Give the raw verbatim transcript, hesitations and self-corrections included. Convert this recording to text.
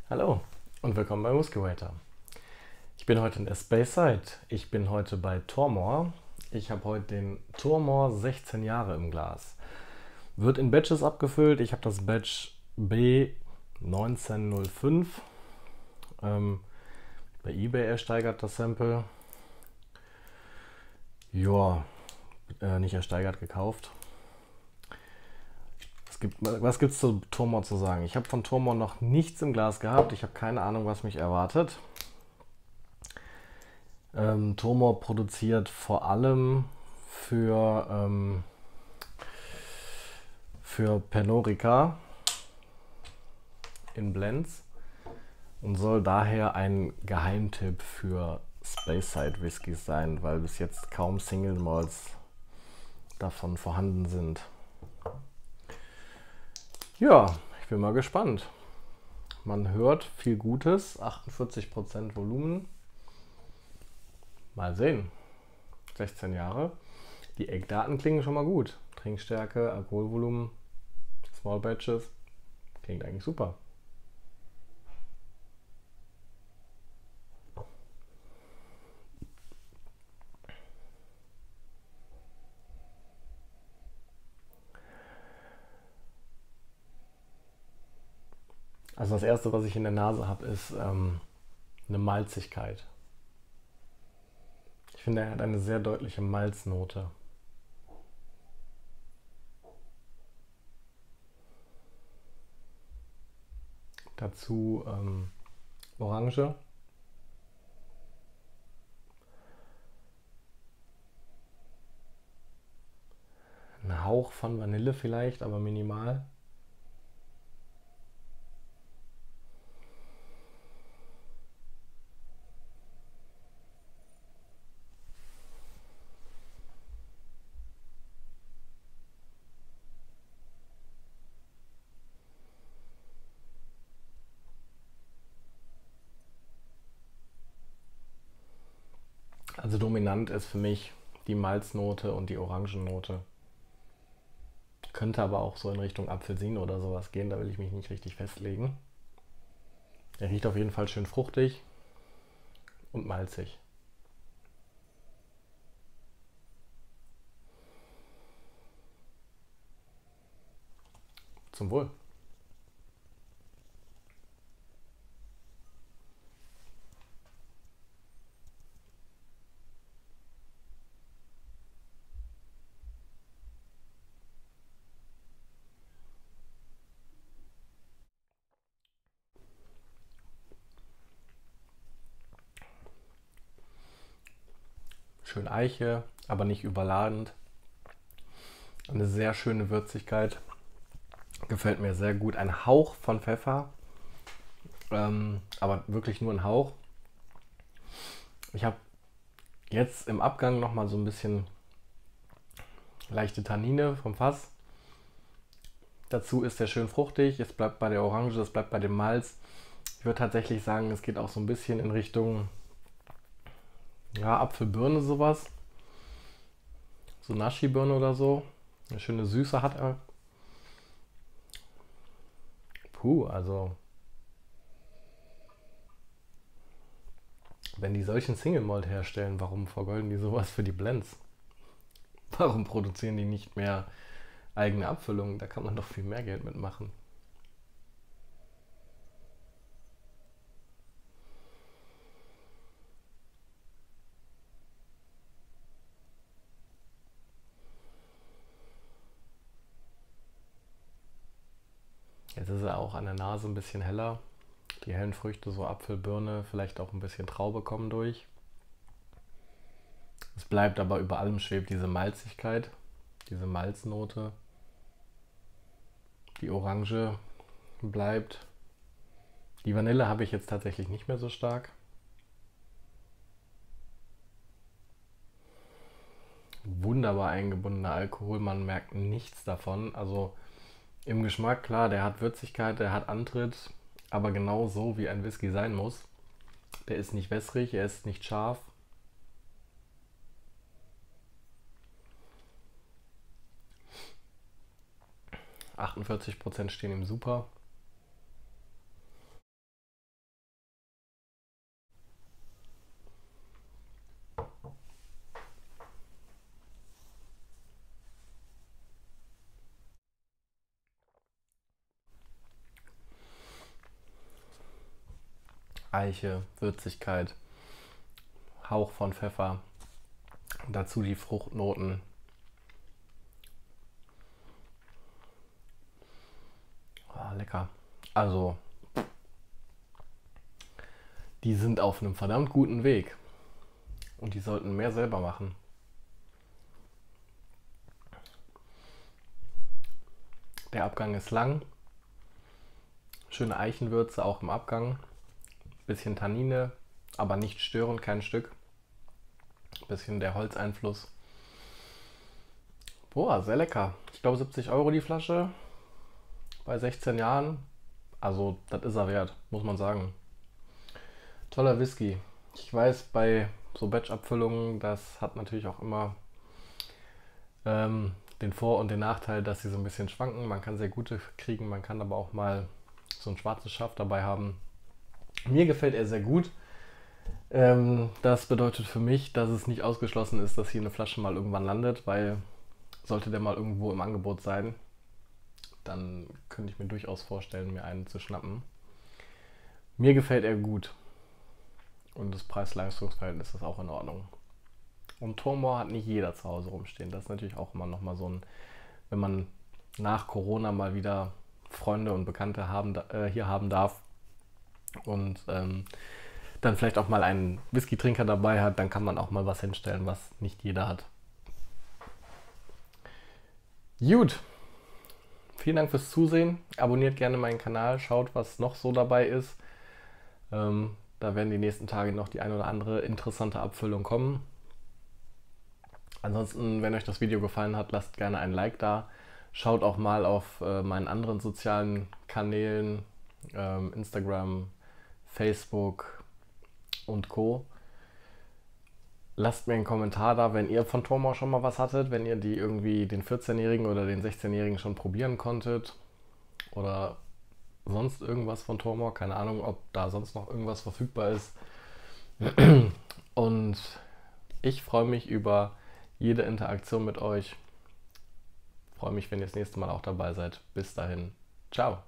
Hallo und willkommen bei Whisky Waiter. Ich bin heute in der Speyside. Ich bin heute bei Tormore. Ich habe heute den Tormore sechzehn Jahre im Glas. Wird in Batches abgefüllt. Ich habe das Batch B neunzehnhundertfünf. Ähm, bei eBay ersteigert das Sample. Ja, äh, nicht ersteigert, gekauft. Es gibt, was gibt es zu Tormore zu sagen? Ich habe von Tormore noch nichts im Glas gehabt. Ich habe keine Ahnung, was mich erwartet. Ähm, Tormore produziert vor allem für, ähm, für Pernod Ricard in Blends und soll daher ein Geheimtipp für Speyside Whiskys sein, weil bis jetzt kaum Single Malts davon vorhanden sind. Ja, ich bin mal gespannt. Man hört viel Gutes, achtundvierzig Prozent Volumen. Mal sehen. sechzehn Jahre. Die Eckdaten klingen schon mal gut. Trinkstärke, Alkoholvolumen, Small Batches. Klingt eigentlich super. Also das erste, was ich in der Nase habe, ist ähm, eine Malzigkeit. Ich finde, er hat eine sehr deutliche Malznote. Dazu ähm, Orange. Ein Hauch von Vanille vielleicht, aber minimal. Also dominant ist für mich die Malznote und die Orangennote. Könnte aber auch so in Richtung Apfelsine oder sowas gehen, da will ich mich nicht richtig festlegen. Er riecht auf jeden Fall schön fruchtig und malzig. Zum Wohl. Schön Eiche, aber nicht überladend. Eine sehr schöne Würzigkeit. Gefällt mir sehr gut. Ein Hauch von Pfeffer, ähm, aber wirklich nur ein Hauch. Ich habe jetzt im Abgang nochmal so ein bisschen leichte Tannine vom Fass. Dazu ist er schön fruchtig. Es bleibt bei der Orange, es bleibt bei dem Malz. Ich würde tatsächlich sagen, es geht auch so ein bisschen in Richtung ja, Apfelbirne sowas. So Nashi-Birne oder so. Eine schöne Süße hat er. Puh, also wenn die solchen Single Malt herstellen, warum vergolden die sowas für die Blends? Warum produzieren die nicht mehr eigene Abfüllungen? Da kann man doch viel mehr Geld mitmachen. Jetzt ist er auch an der Nase ein bisschen heller. Die hellen Früchte, so Apfel, Birne, vielleicht auch ein bisschen Traube kommen durch. Es bleibt aber über allem schwebt diese Malzigkeit, diese Malznote. Die Orange bleibt. Die Vanille habe ich jetzt tatsächlich nicht mehr so stark. Wunderbar eingebundener Alkohol, man merkt nichts davon. Also im Geschmack, klar, der hat Würzigkeit, der hat Antritt, aber genau so wie ein Whisky sein muss. Der ist nicht wässrig, er ist nicht scharf. achtundvierzig Prozent stehen ihm super. Eiche, Würzigkeit, Hauch von Pfeffer. Und dazu die Fruchtnoten. Oh, lecker. Also, die sind auf einem verdammt guten Weg. Und die sollten mehr selber machen. Der Abgang ist lang. Schöne Eichenwürze auch im Abgang. Bisschen Tannine, aber nicht störend, kein Stück. Bisschen der Holzeinfluss. Boah, sehr lecker. Ich glaube siebzig Euro die Flasche. Bei sechzehn Jahren. Also, das ist er wert, muss man sagen. Toller Whisky. Ich weiß, bei so Batch-Abfüllungen, das hat natürlich auch immer ähm, den Vor- und den Nachteil, dass sie so ein bisschen schwanken. Man kann sehr gute kriegen, man kann aber auch mal so ein schwarzes Schaf dabei haben. Mir gefällt er sehr gut. Ähm, das bedeutet für mich, dass es nicht ausgeschlossen ist, dass hier eine Flasche mal irgendwann landet, weil sollte der mal irgendwo im Angebot sein, dann könnte ich mir durchaus vorstellen, mir einen zu schnappen. Mir gefällt er gut. Und das Preis-Leistungs-Verhältnis ist auch in Ordnung. Und Tullamore hat nicht jeder zu Hause rumstehen. Das ist natürlich auch immer nochmal so ein, wenn man nach Corona mal wieder Freunde und Bekannte haben, äh, hier haben darf und ähm, dann vielleicht auch mal einen Whisky-Trinker dabei hat, dann kann man auch mal was hinstellen, was nicht jeder hat. Gut. Vielen Dank fürs Zusehen. Abonniert gerne meinen Kanal, schaut, was noch so dabei ist. Ähm, da werden die nächsten Tage noch die ein oder andere interessante Abfüllung kommen. Ansonsten, wenn euch das Video gefallen hat, lasst gerne ein Like da. Schaut auch mal auf äh, meinen anderen sozialen Kanälen, ähm, Instagram, Facebook und Co. Lasst mir einen Kommentar da, wenn ihr von Tullamore schon mal was hattet, wenn ihr die irgendwie den vierzehnjährigen oder den sechzehnjährigen schon probieren konntet oder sonst irgendwas von Tullamore. Keine Ahnung, ob da sonst noch irgendwas verfügbar ist. Und ich freue mich über jede Interaktion mit euch. Freue mich, wenn ihr das nächste Mal auch dabei seid. Bis dahin. Ciao.